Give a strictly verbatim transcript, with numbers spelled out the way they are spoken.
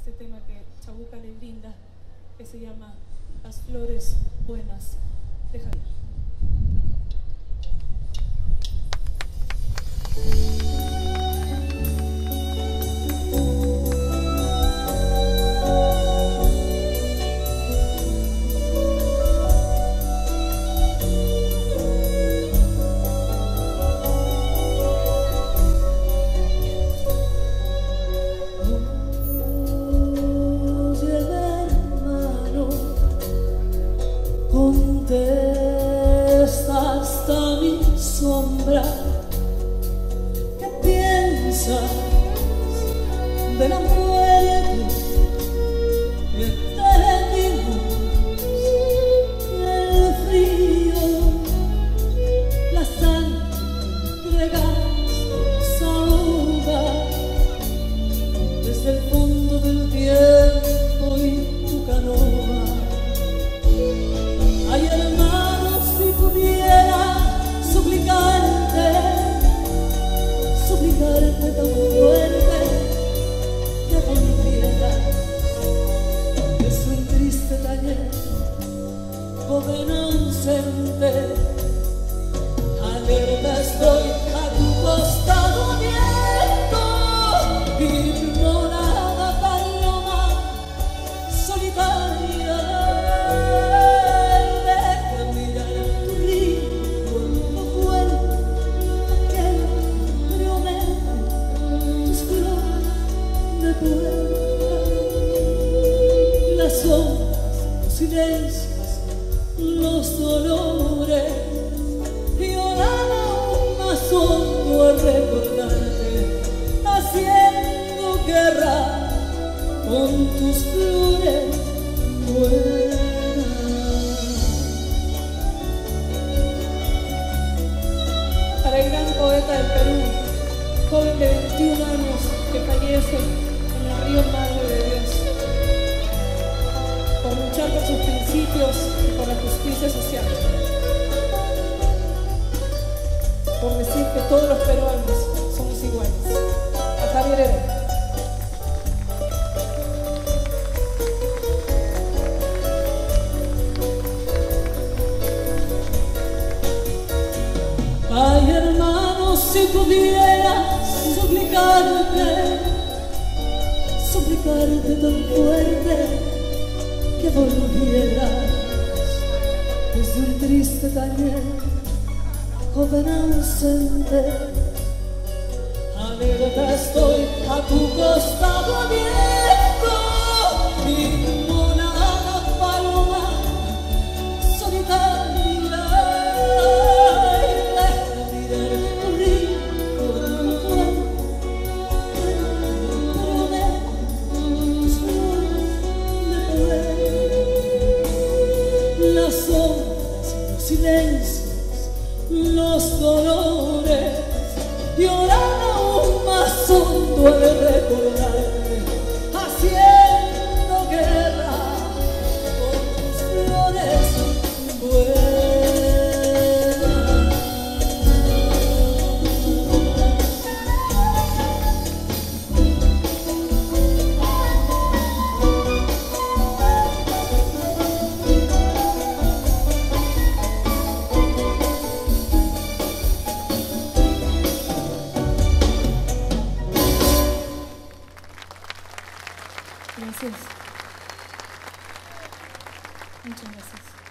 este tema que Chabuca le brinda, que se llama Las Flores Buenas de Javier. Contesta hasta mi sombra. ¿Qué piensas de la muerte que tenemos? El frío, la sangre gas ahoga desde el fondo del tiempo y tu canoa. Ay, hermano, si pudiera suplicarte, suplicarte tan fuerte que volvieras de su triste taller, joven ausente. Alerta estoy a tu costado abierto, ignorada paloma solitaria. Las sombras, los silencios, los dolores violan aún más hondo al recordarte, haciendo guerra con tus flores buenas. Para el gran poeta del Perú, joven de veintiún años que fallece en el río Madre de Dios, por luchar por sus principios y por la justicia social, por decir que todos los peruanos somos iguales. A Javier Heredia. Ay, hermano, si pudiera suplicarte, suplicarte tan fuerte que volvieras desde un triste taller, joven ausente. Alerta estoy a tu costado abierto, inmolada paloma solitaria. Las sombras, los silencios, los dolores lloran aún más hondo al recordarte, haciendo guerra con tus flores buenas. Gracias. Muchas gracias.